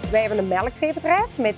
Wij hebben een melkveebedrijf met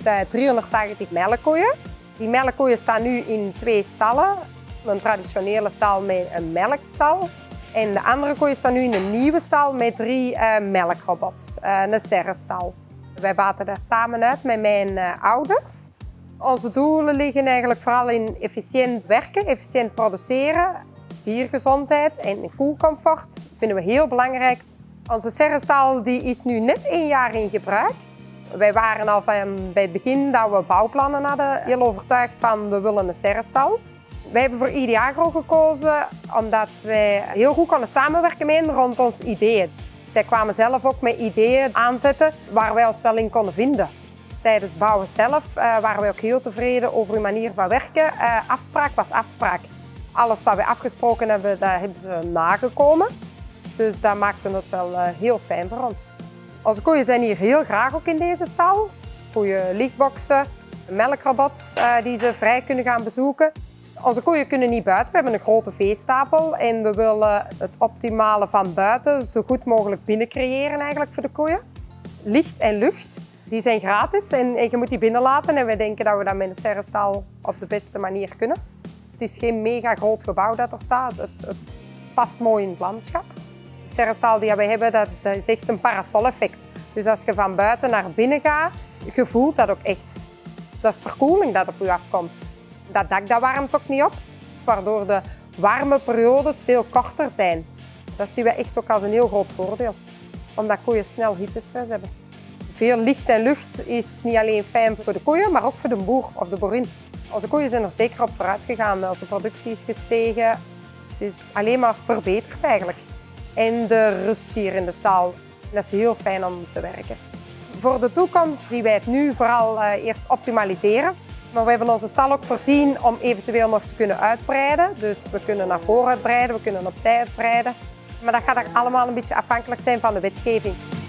380 melkkoeien. Die melkkoeien staan nu in 2 stallen. Een traditionele stal met een melkstal. En de andere koeien staan nu in een nieuwe stal met 3 melkrobots, een serrestal. Wij baten daar samen uit met mijn ouders. Onze doelen liggen eigenlijk vooral in efficiënt werken, efficiënt produceren, diergezondheid en koelcomfort. Dat vinden we heel belangrijk. Onze serrestal is nu net 1 jaar in gebruik. Wij waren al van bij het begin dat we bouwplannen hadden heel overtuigd van we willen een serrestal. Wij hebben voor Ideagro gekozen omdat wij heel goed konden samenwerken met hen rond ons ideeën. Zij kwamen zelf ook met ideeën aanzetten waar wij ons wel in konden vinden. Tijdens het bouwen zelf waren wij ook heel tevreden over hun manier van werken. Afspraak was afspraak. Alles wat we afgesproken hebben, dat hebben ze nagekomen. Dus dat maakte het wel heel fijn voor ons. Onze koeien zijn hier heel graag ook in deze stal. Goede lichtboxen, melkrobots die ze vrij kunnen gaan bezoeken. Onze koeien kunnen niet buiten. We hebben een grote veestapel en we willen het optimale van buiten zo goed mogelijk binnen creëren eigenlijk voor de koeien. Licht en lucht, die zijn gratis en je moet die binnen laten. En wij denken dat we dat met een serrestal op de beste manier kunnen. Het is geen mega groot gebouw dat er staat. Het past mooi in het landschap. De serrestal die wij hebben, dat is echt een parasoleffect. Dus als je van buiten naar binnen gaat, je voelt dat ook echt. Dat is verkoeling dat op je afkomt. Dat dak dat warmt ook niet op, waardoor de warme periodes veel korter zijn. Dat zien we echt ook als een heel groot voordeel, omdat koeien snel hittestress hebben. Veel licht en lucht is niet alleen fijn voor de koeien, maar ook voor de boer of de boerin. Onze koeien zijn er zeker op vooruit gegaan. Onze productie is gestegen. Het is alleen maar verbeterd eigenlijk. En de rust hier in de stal, dat is heel fijn om te werken. Voor de toekomst zien wij het nu vooral eerst optimaliseren. Maar we hebben onze stal ook voorzien om eventueel nog te kunnen uitbreiden. Dus we kunnen naar voren uitbreiden, we kunnen opzij uitbreiden. Maar dat gaat allemaal een beetje afhankelijk zijn van de wetgeving.